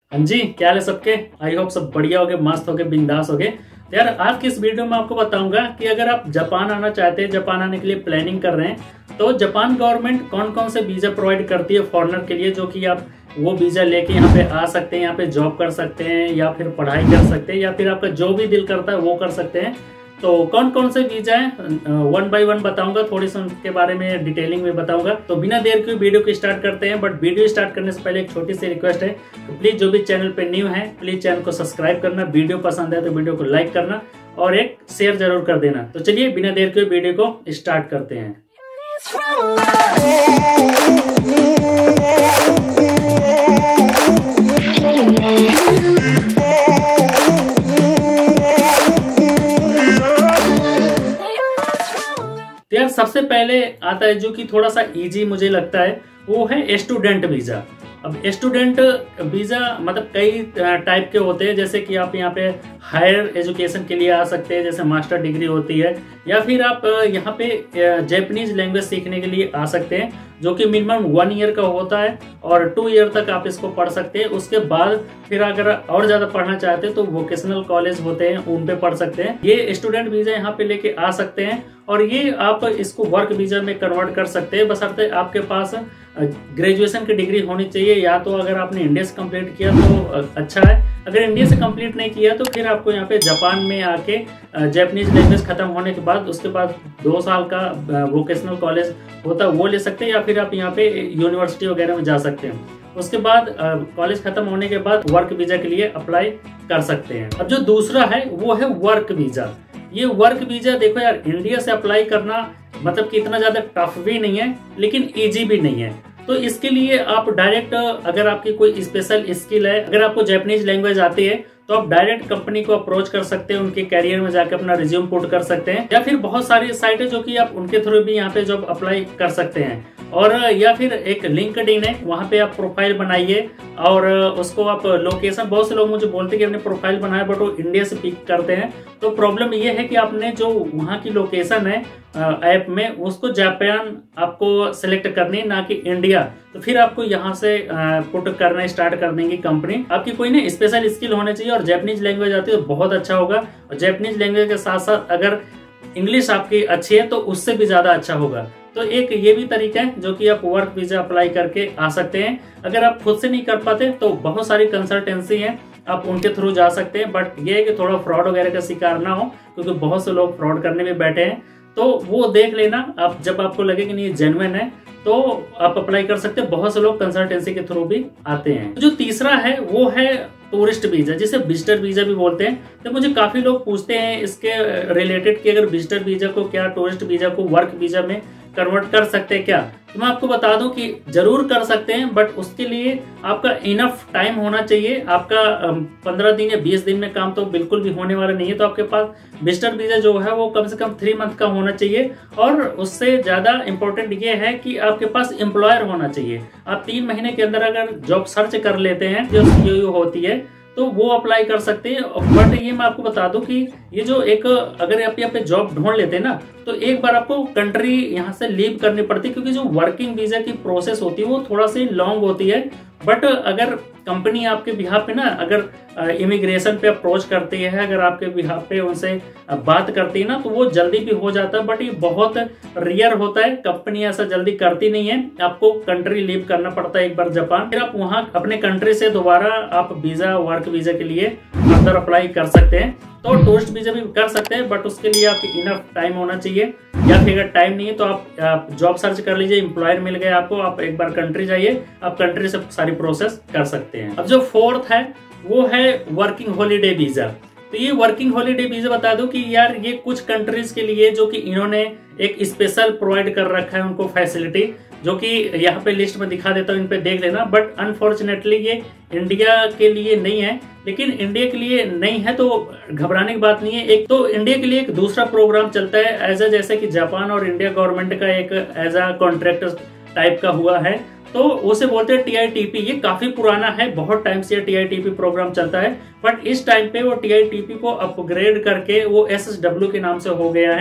हाँ जी, क्या हाल है सबके। आई होप सब बढ़िया होगे, मस्त होगे, बिंदास होगे। तो यार आज की इस वीडियो में आपको बताऊंगा कि अगर आप जापान आना चाहते हैं, जापान आने के लिए प्लानिंग कर रहे हैं, तो जापान गवर्नमेंट कौन कौन से वीजा प्रोवाइड करती है फॉरेनर के लिए, जो कि आप वो वीजा लेके यहाँ पे आ सकते हैं, यहाँ पे जॉब कर सकते हैं या फिर पढ़ाई कर सकते हैं या फिर आपका जो भी दिल करता है वो कर सकते हैं। तो कौन कौन से वीजा हैं वन बाय वन बताऊंगा, थोड़ी सी उनके बारे में डिटेलिंग में बताऊंगा। तो बिना देर के वीडियो को स्टार्ट करते हैं। बट वीडियो स्टार्ट करने से पहले एक छोटी सी रिक्वेस्ट है, तो प्लीज जो भी चैनल पे न्यू है प्लीज चैनल को सब्सक्राइब करना, वीडियो पसंद है तो वीडियो को लाइक करना और एक शेयर जरूर कर देना। तो चलिए बिना देर के वीडियो को स्टार्ट करते हैं। तो यार सबसे पहले आता है जो कि थोड़ा सा इजी मुझे लगता है, वो है स्टूडेंट वीजा। अब स्टूडेंट वीजा मतलब कई टाइप के होते हैं, जैसे कि आप यहाँ पे हायर एजुकेशन के लिए आ सकते हैं, जैसे मास्टर डिग्री होती है, या फिर आप यहाँ पे जैपनीज लैंग्वेज सीखने के लिए आ सकते हैं, जो कि मिनिमम 1 ईयर का होता है और 2 ईयर तक आप इसको पढ़ सकते हैं। उसके बाद फिर अगर और ज्यादा पढ़ना चाहते हैं तो वोकेशनल कॉलेज होते हैं, उन पे पढ़ सकते हैं। ये स्टूडेंट वीजा यहाँ पे लेके आ सकते हैं और ये आप इसको वर्क वीजा में कन्वर्ट कर सकते हैं, बशर्ते आपके पास ग्रेजुएशन की डिग्री होनी चाहिए। या तो अगर आपने इंडिया से कंप्लीट किया तो अच्छा है, अगर इंडिया से कंप्लीट नहीं किया तो फिर आपको यहाँ पे जापान में आके जापानीज लैंग्वेज खत्म होने के बाद उसके बाद 2 साल का वोकेशनल कॉलेज होता है वो ले सकते हैं, या फिर आप यहाँ पे यूनिवर्सिटी वगैरह में जा सकते हैं। उसके बाद कॉलेज खत्म होने के बाद वर्क वीजा के लिए अप्लाई कर सकते हैं। अब जो दूसरा है वो है वर्क वीजा। ये वर्क वीजा देखो यार, इंडिया से अप्लाई करना मतलब कि इतना ज्यादा टफ भी नहीं है लेकिन इजी भी नहीं है। तो इसके लिए आप डायरेक्ट, अगर आपकी कोई स्पेशल स्किल है, अगर आपको जापानीज लैंग्वेज आती है तो आप डायरेक्ट कंपनी को अप्रोच कर सकते हैं, उनके कैरियर में जाकर अपना रिज्यूम पुट कर सकते हैं, या फिर बहुत सारी साइट है जो कि आप उनके थ्रू भी यहाँ पे जॉब अप्लाई कर सकते हैं। और या फिर एक लिंक्डइन है, वहाँ पे आप प्रोफाइल बनाइए और उसको आप लोकेशन, बहुत से लोग मुझे बोलते हैं कि हमने प्रोफाइल बनाया बट वो इंडिया से पिक करते हैं। तो प्रॉब्लम ये है कि आपने जो वहाँ की लोकेशन है ऐप में, उसको जापान आपको सिलेक्ट करनी है, ना कि इंडिया। तो फिर आपको यहाँ से पुट करना स्टार्ट कर देंगी कंपनी। आपकी कोई ना स्पेशल स्किल होने चाहिए और जापानीज लैंग्वेज आती है तो बहुत अच्छा होगा। और जापानीज लैंग्वेज के साथ साथ अगर इंग्लिश आपकी अच्छी है तो उससे भी ज्यादा अच्छा होगा। तो एक ये भी तरीका है जो कि आप वर्क वीजा अप्लाई करके आ सकते हैं। अगर आप खुद से नहीं कर पाते तो बहुत सारी कंसल्टेंसी है, आप उनके थ्रू जा सकते हैं। बट ये है कि थोड़ा फ्रॉड वगैरह का शिकार ना हो, क्योंकि बहुत से लोग फ्रॉड करने में बैठे हैं। तो वो देख लेना, आप जब आपको लगे कि नहीं जेन्युइन है तो आप अप्लाई कर सकते हैं। बहुत से लोग कंसल्टेंसी के थ्रू भी आते हैं। जो तीसरा है वो है टूरिस्ट वीजा, जिसे विजिटर वीजा भी बोलते हैं। तो मुझे काफी लोग पूछते हैं इसके रिलेटेड कि अगर विजिटर वीजा को क्या टूरिस्ट वीजा को वर्क वीजा में कन्वर्ट कर सकते हैं क्या। तो मैं आपको बता दूं कि जरूर कर सकते हैं, बट उसके लिए आपका इनफ टाइम होना चाहिए। आपका 15 दिन या 20 दिन में काम तो बिल्कुल भी होने वाला नहीं है। तो आपके पास विजिटर वीजा जो है वो कम से कम 3 मंथ का होना चाहिए। और उससे ज्यादा इंपॉर्टेंट ये है कि आपके पास एम्प्लॉयर होना चाहिए। आप 3 महीने के अंदर अगर जॉब सर्च कर लेते हैं जो COU होती है तो वो अप्लाई कर सकते हैं। बट ये मैं आपको बता दूं कि ये जो एक, अगर आप यहाँ पे जॉब ढूंढ लेते हैं ना, तो एक बार आपको कंट्री यहाँ से लीव करनी पड़ती है, क्योंकि जो वर्किंग वीजा की प्रोसेस होती है वो थोड़ा सी लॉन्ग होती है। बट अगर कंपनी आपके बिहाफ पे ना, अगर इमिग्रेशन पे अप्रोच करती है, अगर आपके बिहाफ पे उनसे बात करती है ना, तो वो जल्दी भी हो जाता है। बट ये बहुत रेयर होता है, कंपनी ऐसा जल्दी करती नहीं है। आपको कंट्री लीव करना पड़ता है एक बार जापान, फिर आप वहाँ अपने कंट्री से दोबारा आप वीजा, वर्क वीजा के लिए अंदर अप्लाई कर सकते हैं। तो टूरिस्ट वीजा भी कर सकते हैं, बट उसके लिए आपकी इनफ टाइम होना चाहिए। या फिर अगर टाइम नहीं है तो आप जॉब सर्च कर लीजिए, एम्प्लॉयर मिल गया आपको, आप एक बार कंट्री जाइए, आप कंट्री से सारी प्रोसेस कर सकते हैं। अब जो फोर्थ है वो है वर्किंग हॉलीडे वीजा। तो ये वर्किंग हॉलीडे वीजा बता दो कि यार ये कुछ कंट्रीज के लिए जो कि इन्होंने एक स्पेशल प्रोवाइड कर रखा है उनको फैसिलिटी, जो कि यहाँ पे लिस्ट में दिखा देता हूँ, इन पे देख लेना। बट अनफॉर्चुनेटली ये इंडिया के लिए नहीं है। लेकिन इंडिया के लिए नहीं है तो घबराने की बात नहीं है। एक तो इंडिया के लिए एक दूसरा प्रोग्राम चलता है एज जैसे कि जापान और इंडिया गवर्नमेंट का एक एज अ कॉन्ट्रैक्ट टाइप का हुआ है, तो उसे बोलते हैं TITP। ये काफी पुराना है, बहुत टाइम से TITP प्रोग्राम चलता है। बट इस टाइम पे वो TITP को अपग्रेड करके वो SSW के नाम से हो गया है।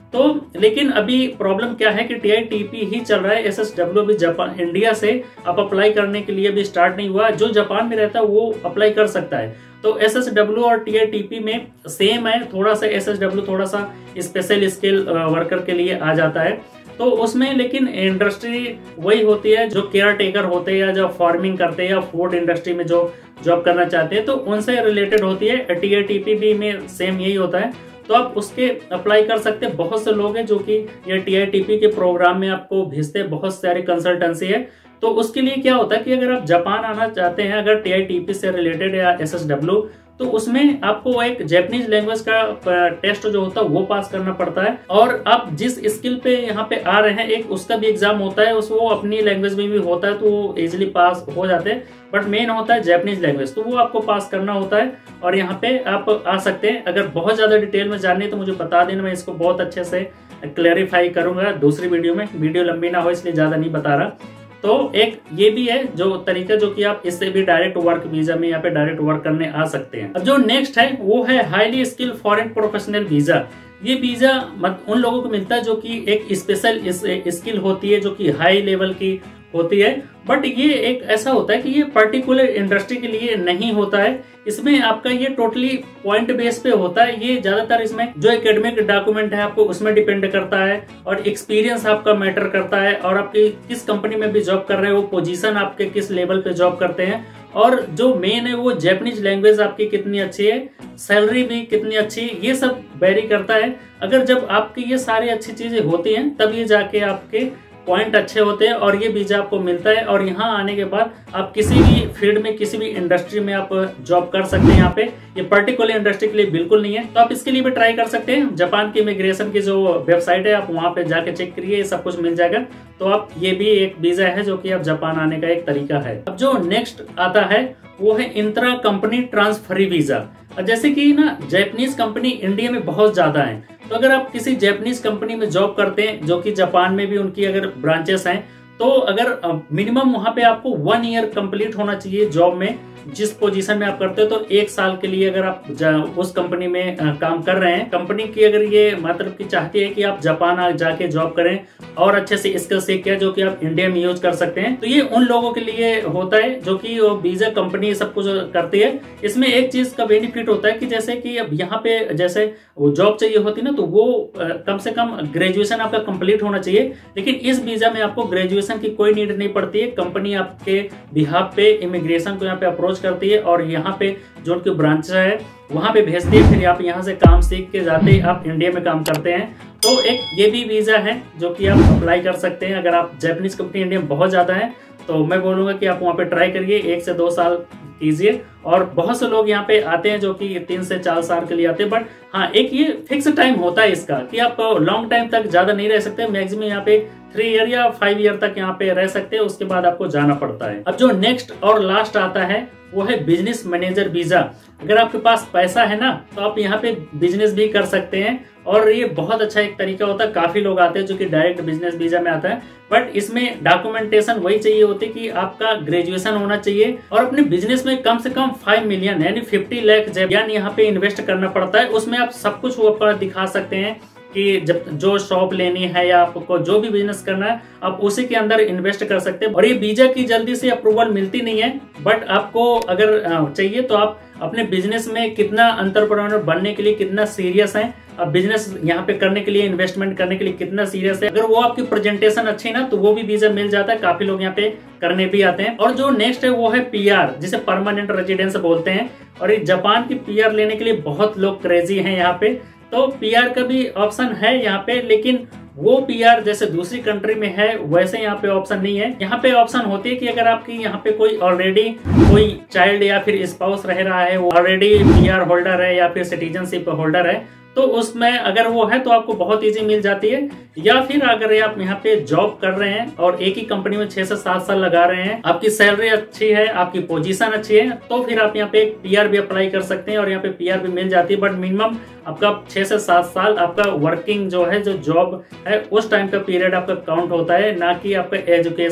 तो लेकिन अभी प्रॉब्लम क्या है कि TITP ही चल रहा है, SSW भी जापान इंडिया से आप अप्लाई करने के लिए भी स्टार्ट नहीं हुआ। जो जापान में रहता है वो अप्लाई कर सकता है। तो SSW और TITP में सेम है, थोड़ा सा SSW थोड़ा सा स्पेशल स्किल वर्कर के लिए आ जाता है। तो उसमें लेकिन इंडस्ट्री वही होती है, जो केयर टेकर होते हैं या जो फार्मिंग करते हैं या फूड इंडस्ट्री में जो जॉब करना चाहते हैं तो उनसे रिलेटेड होती है। TITP भी में सेम यही होता है, तो आप उसके अप्लाई कर सकते हैं। बहुत से लोग हैं जो कि ये TITP के प्रोग्राम में आपको भेजते हैं, बहुत सारी कंसल्टेंसी है। तो उसके लिए क्या होता है कि अगर आप जापान आना चाहते हैं, अगर TITP से रिलेटेड या SSW, तो उसमें आपको एक जापानीज लैंग्वेज का टेस्ट जो होता है वो पास करना पड़ता है। और आप जिस स्किल पे यहाँ पे आ रहे हैं, एक उसका भी एग्जाम होता है, वो अपनी लैंग्वेज में भी होता है, तो वो इजिली पास हो जाते हैं। बट मेन होता है जापानीज लैंग्वेज, तो वो आपको पास करना होता है और यहाँ पे आप आ सकते हैं। अगर बहुत ज्यादा डिटेल में जाननी है तो मुझे बता देना, मैं इसको बहुत अच्छे से क्लैरिफाई करूंगा दूसरी वीडियो में। वीडियो लंबी ना हो इसलिए ज्यादा नहीं बता रहा। तो एक ये भी है जो तरीका, जो कि आप इससे भी डायरेक्ट वर्क वीजा में यहाँ पे डायरेक्ट वर्क करने आ सकते हैं। अब जो नेक्स्ट है वो है highly skill foreign professional visa. ये वीजा उन लोगों को मिलता है जो कि एक स्पेशल स्किल होती है, जो कि हाई लेवल की होती है। बट ये एक ऐसा होता है कि ये पर्टिकुलर इंडस्ट्री के लिए नहीं होता है। इसमें आपका ये टोटली पॉइंट बेस पे होता है। ये ज्यादातर इसमें जो एकेडमिक डॉक्यूमेंट है आपको उसमें डिपेंड करता है, और एक्सपीरियंस आपका मैटर करता है, और आपकी किस कंपनी में भी जॉब कर रहे हो, वो पोजीशन आपके किस लेवल पे जॉब करते हैं, और जो मेन है वो जापानीज लैंग्वेज आपकी कितनी अच्छी है, सैलरी भी कितनी अच्छी है, ये सब वेरी करता है। अगर जब आपकी ये सारी अच्छी चीजें होती हैं तब ये जाके आपके पॉइंट अच्छे होते हैं और ये वीजा आपको मिलता है। और यहाँ आने के बाद आप किसी भी फील्ड में, किसी भी इंडस्ट्री में आप जॉब कर सकते हैं। यहाँ पे ये पर्टिकुलर इंडस्ट्री के लिए बिल्कुल नहीं है, तो आप इसके लिए भी ट्राई कर सकते हैं। जापान की इमिग्रेशन की जो वेबसाइट है आप वहाँ पे जाके चेक करिए, सब कुछ मिल जाएगा। तो आप ये भी एक वीजा है जो कि आप जापान आने का एक तरीका है। अब जो नेक्स्ट आता है वो है इंट्रा कंपनी ट्रांसफरी वीजा। जैसे कि ना जापानीज कंपनी इंडिया में बहुत ज्यादा है, तो अगर आप किसी जापानीज कंपनी में जॉब करते हैं, जो कि जापान में भी उनकी अगर ब्रांचेस हैं, तो अगर मिनिमम वहां पे आपको 1 ईयर कंप्लीट होना चाहिए जॉब में, जिस पोजीशन में आप करते हो। तो 1 साल के लिए अगर आप उस कंपनी में काम कर रहे हैं, कंपनी की अगर ये मतलब की चाहती है कि आप जापान जाके जॉब करें और अच्छे से स्किल सीख के जो कि आप इंडिया में यूज कर सकते हैं, तो ये उन लोगों के लिए होता है जो कि वीजा कंपनी सब कुछ करती है। इसमें एक चीज का बेनिफिट होता है कि जैसे कि अब यहाँ पे जैसे जॉब चाहिए होती है ना, तो वो कम से कम ग्रेजुएशन आपका कंप्लीट होना चाहिए। लेकिन इस वीजा में आपको ग्रेजुएशन की कोई नीड नहीं पड़ती है। कंपनी आपके बिहाफ पे इमिग्रेशन को यहाँ पे अप्रोच करती है और यहाँ पे जो उनकी ब्रांच है वहां पे भेजती है, फिर आप यहाँ से काम सीख के जाते आप इंडिया में काम करते हैं। तो एक ये भी वीजा है जो कि आप अप्लाई कर सकते हैं। अगर आप जापानीज कंपनी इंडिया में बहुत ज्यादा है तो मैं बोलूंगा कि आप वहाँ पे ट्राई करिए, 1 से 2 साल कीजिए। और बहुत से लोग यहाँ पे आते हैं जो कि 3 से 4 साल के लिए आते हैं। बट हाँ, एक ये फिक्स टाइम होता है इसका कि आप लॉन्ग टाइम तक ज्यादा नहीं रह सकते। मैक्सिमम यहाँ पे 3 ईयर या 5 ईयर तक यहाँ पे रह सकते हैं, उसके बाद आपको जाना पड़ता है। अब जो नेक्स्ट और लास्ट आता है वो है बिजनेस मैनेजर वीजा। अगर आपके पास पैसा है ना, तो आप यहाँ पे बिजनेस भी कर सकते हैं, और ये बहुत अच्छा एक तरीका होता है। काफी लोग आते हैं जो कि डायरेक्ट बिजनेस वीजा में आता है, बट इसमें डॉक्यूमेंटेशन वही चाहिए होती है कि आपका ग्रेजुएशन होना चाहिए और अपने बिजनेस में कम से कम 5 मिलियन यानी 50 लाख जापान यहाँ पे इन्वेस्ट करना पड़ता है। उसमें आप सब कुछ वो पर दिखा सकते हैं कि जब जो शॉप लेनी है या आपको जो भी बिजनेस करना है आप उसी के अंदर इन्वेस्ट कर सकते हैं। और ये वीजा की जल्दी से अप्रूवल मिलती नहीं है, बट आपको अगर चाहिए तो आप अपने बिजनेस में कितना एंटरप्रेन्योर बनने के लिए कितना सीरियस है, अब बिजनेस यहाँ पे करने के लिए, इन्वेस्टमेंट करने के लिए कितना सीरियस है, अगर वो आपकी प्रेजेंटेशन अच्छी ना तो वो भी वीजा मिल जाता है। काफी लोग यहाँ पे करने भी आते हैं। और जो नेक्स्ट है वो है PR, जिसे परमानेंट रेजिडेंस बोलते हैं। और ये जापान की PR लेने के लिए बहुत लोग क्रेजी हैं यहाँ पे। तो PR का भी ऑप्शन है यहाँ पे, लेकिन वो PR जैसे दूसरी कंट्री में है वैसे यहाँ पे ऑप्शन नहीं है। यहाँ पे ऑप्शन होती है कि अगर आपकी यहाँ पे कोई ऑलरेडी कोई चाइल्ड या फिर स्पाउस रह रहा है, वो ऑलरेडी PR होल्डर है या फिर सिटीजनशिप होल्डर है, तो उसमें अगर वो है तो आपको बहुत इजी मिल जाती है। या फिर अगर आप यहाँ पे जॉब कर रहे हैं और एक ही कंपनी में 6 से 7 साल लगा रहे हैं, आपकी सैलरी अच्छी है, आपकी पोजीशन अच्छी है, तो फिर आप यहाँ पे PR भी अप्लाई कर सकते हैं और यहाँ पे PR भी मिल जाती है। बट मिनिमम आपका 6 से 7 साल आपका वर्किंग जो है, जो जॉब है, उस टाइम का पीरियड आपका काउंट होता है, ना कि आपका एजुकेशन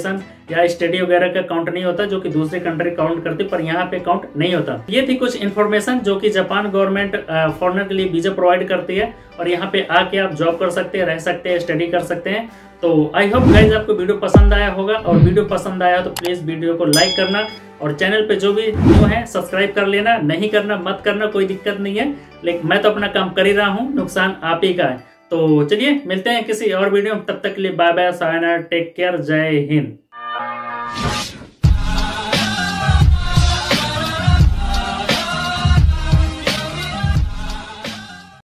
या स्टडी वगैरह का काउंट नहीं होता, जो कि दूसरी कंट्री काउंट करती, पर यहाँ पे काउंट नहीं होता। ये थी कुछ इन्फॉर्मेशन जो कि जापान गवर्नमेंट फॉरेनर के लिए वीजा प्रोवाइड करती है, और यहाँ पे आके आप जॉब कर सकते हैं, रह सकते हैं, स्टडी कर सकते हैं। तो आई होप गाइज आपको वीडियो पसंद आया होगा, और वीडियो पसंद आया तो प्लीज वीडियो को लाइक करना, और चैनल पे जो भी न्यू है सब्सक्राइब कर लेना, नहीं करना मत करना, कोई दिक्कत नहीं है, लेकिन मैं तो अपना काम कर ही रहा हूँ, नुकसान आप ही का है। तो चलिए मिलते हैं किसी और वीडियो में, तब तक के लिए बाय बाय, सायना, टेक केयर, जय हिंद।